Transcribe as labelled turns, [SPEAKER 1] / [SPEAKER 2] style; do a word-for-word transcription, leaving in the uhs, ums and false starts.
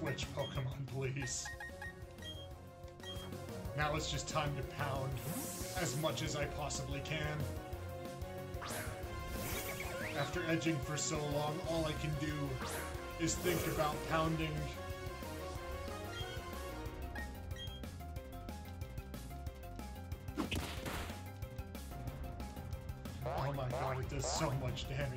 [SPEAKER 1] switch Pokemon, please. Now it's just time to pound as much as I possibly can. After edging for so long, all I can do is think about pounding. Oh my god, it does so much damage.